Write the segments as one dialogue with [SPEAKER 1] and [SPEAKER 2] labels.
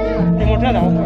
[SPEAKER 1] Timurnya ada apa?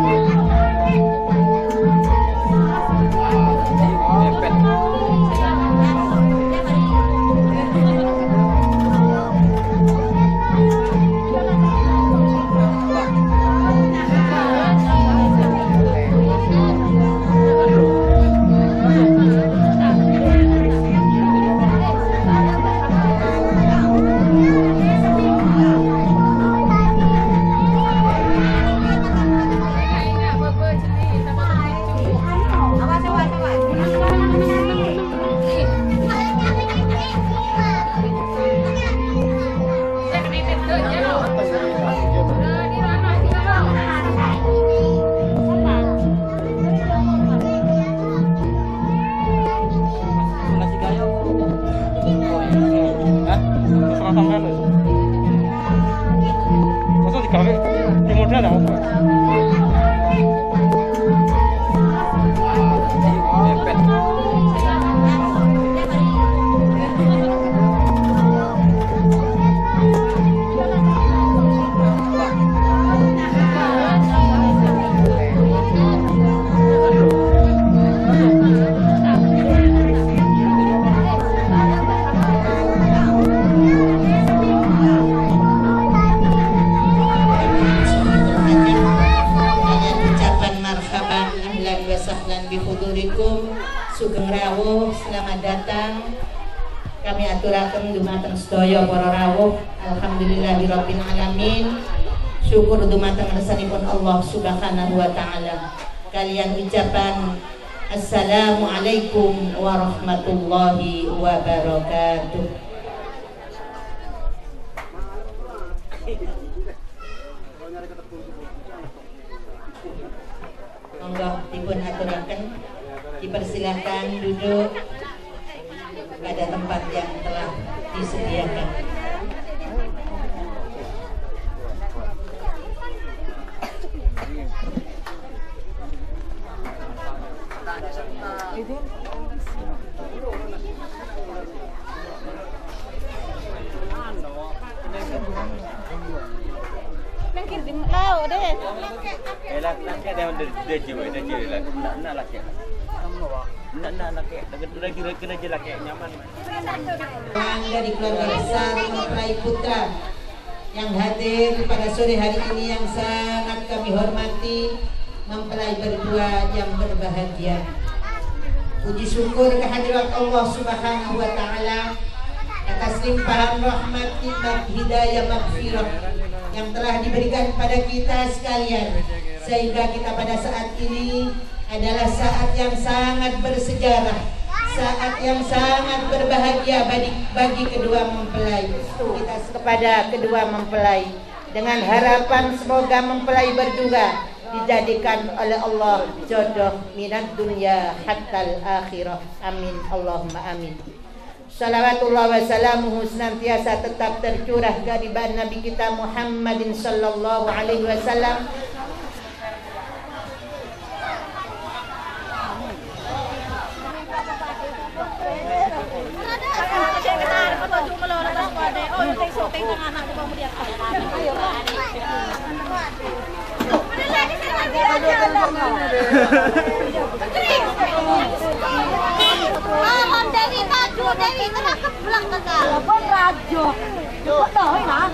[SPEAKER 1] Timurnya ada apa?
[SPEAKER 2] Sugeng rawuh, selamat datang. Kami aturaken dumateng sedaya para rawuh. Alhamdulillahirabbil alamin. Syukur dumateng resanipun Allah Subhanahu wa taala. Kalian ucapan Assalamualaikum warahmatullahi wabarakatuh. Monggo dipun aturaken. Dipersilakan duduk pada tempat yang telah disediakan. Dari keluarga besar mempelai putra yang hadir pada sore hari ini yang sangat kami hormati, mempelai berdua yang berbahagia. Puji syukur kehadirat Allah Subhanahu wa taala atas limpahan rahmat, nikmat, hidayah, maghfirah yang telah diberikan pada kita sekalian, sehingga kita pada saat ini adalah saat yang sangat bersejarah, saat yang sangat berbahagia bagi kedua mempelai. Kita kepada kedua mempelai dengan harapan semoga mempelai berdua dijadikan oleh Allah jodoh minat dunia hatal akhirah. Amin Allahumma amin. Salawatullah wa salamuhu senantiasa tetap tercurah kehadiran Nabi kita Muhammadin sallallahu alaihi wasallam.
[SPEAKER 3] Dewi maju, Dewi tenang ke belakang kan. Apa rajo? Tahu lah.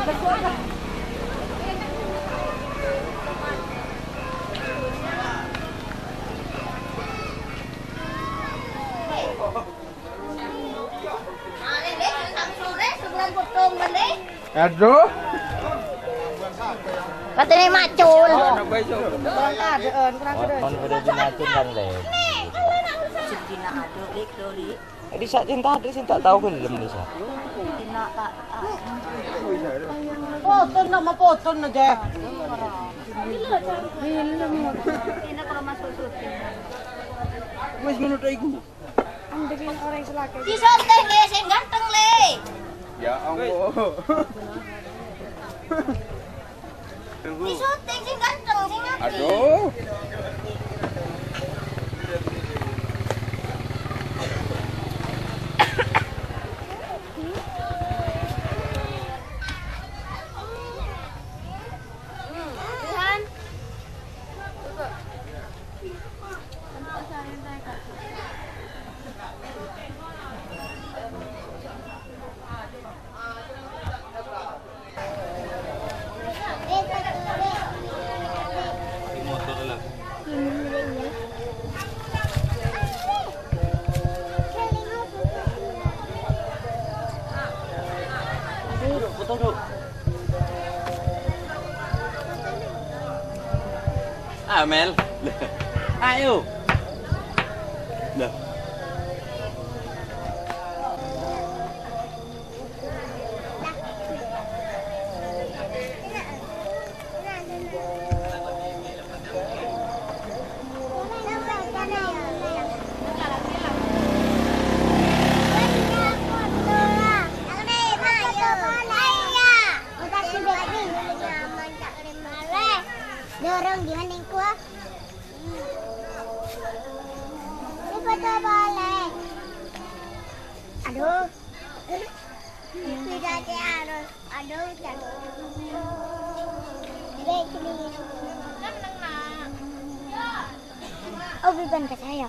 [SPEAKER 1] Aduh.
[SPEAKER 3] Katanya macul.
[SPEAKER 1] Kurang udah dimacun kan le. Di saat cinta ada sih tak tahu kan dalam Indonesia.
[SPEAKER 4] Potong nama potong aja.
[SPEAKER 3] Ini kalau masuk syuting.
[SPEAKER 4] Wes menurut aku.
[SPEAKER 3] Ambilin orang selaka. Di syuting le, sing ganteng le.
[SPEAKER 4] Ya Allah.
[SPEAKER 3] Di syuting sing ganteng sing ngapi.
[SPEAKER 4] Aduh.
[SPEAKER 5] Amel. Ayo. Loh.
[SPEAKER 3] Dorong gimana kuah? Ini foto boleh. Aduh. Tidak ada harus. Aduh, jatuh. Baik ini. Oh, bukan ke saya.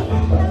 [SPEAKER 2] Thank you.